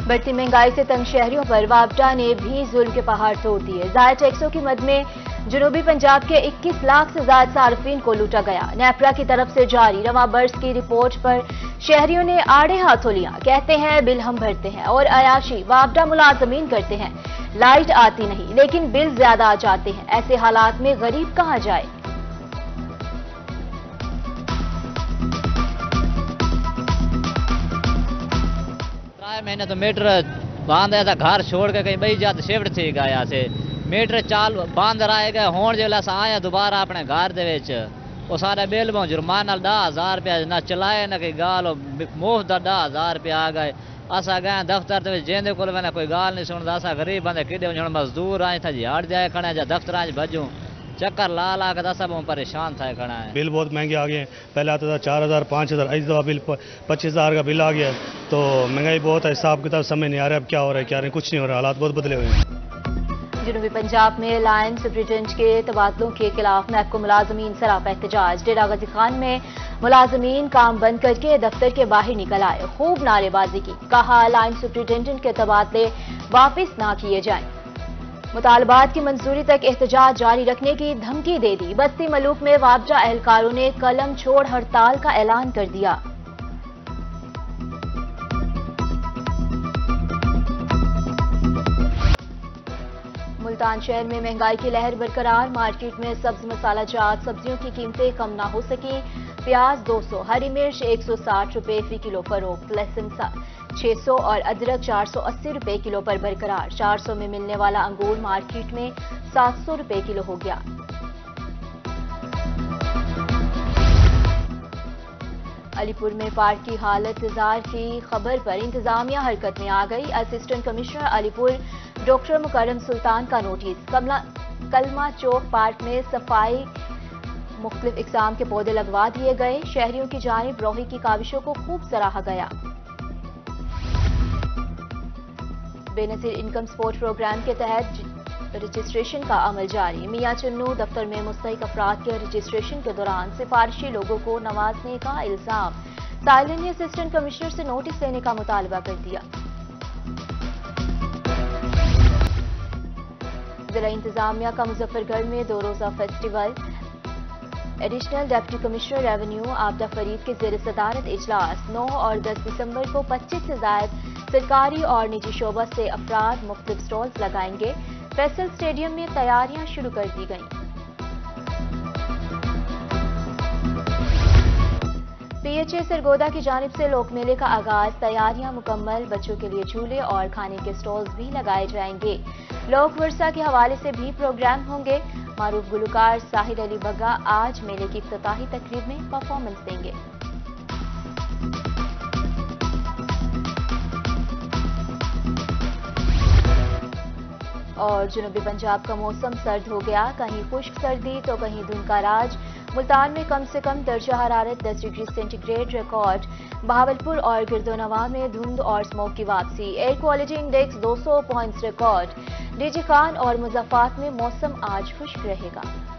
بڑھتی مہنگائی سے تنگ شہریوں پر وابڈا نے بھی ظلم کے پہاڑ توڑ دیے۔ زائد ٹیکسوں کی مد میں جنوبی پنجاب کے 21 لاکھ سے زائد صارفین کو لوٹا گیا۔ نیپرا کی طرف سے جاری رواں برس کی رپورٹ پر شہریوں نے آڑے ہاتھوں لیا۔ کہتے ہیں بل ہم بھرتے ہیں اور عیاشی وابڈا ملازمین کرتے ہیں۔ لائٹ آتی نہیں لیکن بل زیادہ آ جاتے ہیں۔ ایسے حالات میں غریب کہاں جائے؟ مہینے تو میٹر باندھ آیا تھا، گھر چھوڑ کے کہیں بئی جات شفٹ تھی گیا سے میٹر چال باندھ رہے گئے ہون جو لسا آیا دوبارہ اپنے گھر دے وچ وہ سارے بل بوں جرمانہ 10,000 روپیہ نہ چلائے نہ کوئی گال مفت 10,000 روپیہ آ گئے۔ اسا گئے دفتر دے وچ جیندے کول میں کوئی گال نہیں سندا، اسا غریب بندے کڈے ہن مزدور آئے تھا جھاڑ جائے کھڑے جا دفتراں وچ بھجوں چکر لا لا کے سب پریشان تھا کھڑا ہے۔ بل بہت مہنگے آ گئے ہیں، پہلے آتا تھا 4,000 5,000، اس دفعہ بل 25,000 کا بل آ گیا ہے، تو مہنگائی بہت ہے، حساب کتاب سمجھ نہیں آ رہا اب کیا ہو رہا ہے کیا نہیں، کچھ نہیں ہو رہا، حالات بہت بدلے ہوئے ہیں۔ جنوبی پنجاب میں لائن سپرنٹنڈنٹ کے تبادلوں کے خلاف محکمہ ملازمین سراپا احتجاج۔ ڈیرہ غازی خان میں ملازمین کام بند کر کے دفتر کے باہر نکل آئے، خوب نعرے بازی کی، کہا لائن سپرنٹنڈنٹ کے تبادلے واپس نہ کیے جائیں۔ مطالبات کی منظوری تک احتجاج جاری رکھنے کی دھمکی دے دی۔ بستی ملوک میں وابڈا اہلکاروں نے قلم چھوڑ ہڑتال کا اعلان کر دیا۔ ملتان شہر میں مہنگائی کی لہر برقرار، مارکیٹ میں سبز مسالہ جات سبزیوں کی قیمتیں کم نہ ہو سکیں۔ پیاز 200، ہری مرچ 160 روپے فی کلو فروخت، لہسن 600 اور ادرک 480 روپے کلو پر برقرار۔ 400 میں ملنے والا انگور مارکیٹ میں 700 روپے کلو ہو گیا۔ علی پور میں پارک کی حالت زار کی خبر پر انتظامیہ حرکت میں آ گئی۔ اسسٹنٹ کمشنر علی پور ڈاکٹر مکرم سلطان کا نوٹس، کلمہ چوک پارک میں صفائی، مختلف اقسام کے پودے لگوا دیے گئے۔ شہریوں کی جانب روحی کی کاوشوں کو خوب سراہا گیا۔ بے نظیر انکم سپورٹ پروگرام کے تحت رجسٹریشن کا عمل جاری۔ میاں چنو دفتر میں مستحق افراد کے رجسٹریشن کے دوران سفارشی لوگوں کو نوازنے کا الزام، سائلین نے اسسٹنٹ کمشنر سے نوٹس لینے کا مطالبہ کر دیا۔ ضلع انتظامیہ کا مظفر گڑھ میں 2 روزہ festival, additional deputy commissioner revenue Abida Farid کے زیر صدارت اجلاس۔ 9 اور 10 دسمبر کو 25 سے زائد سرکاری اور نجی شعبہ سے افراد مختلف سٹالز لگائیں گے۔ فیصل اسٹیڈیم میں تیاریاں شروع کر دی گئیں۔ پی ایچ اے سرگودا کی جانب سے لوک میلے کا آغاز، تیاریاں مکمل، بچوں کے لیے جھولے اور کھانے کے سٹالز بھی لگائے جائیں گے۔ لوک ورثہ کے حوالے سے بھی پروگرام ہوں گے۔ معروف گلوکار ساحر علی بگا آج میلے کی افتتاحی تقریب میں پرفارمنس دیں گے۔ اور جنوبی پنجاب کا موسم سرد ہو گیا، کہیں خشک سردی تو کہیں دھند کا راج۔ ملتان میں کم سے کم درجہ حرارت 10 degree centigrade record. Bahawalpur اور گردونواں میں دھند اور اسموگ کی واپسی۔ Air quality index 200 points record. D G Khan اور مضافات میں موسم آج خشک رہے گا۔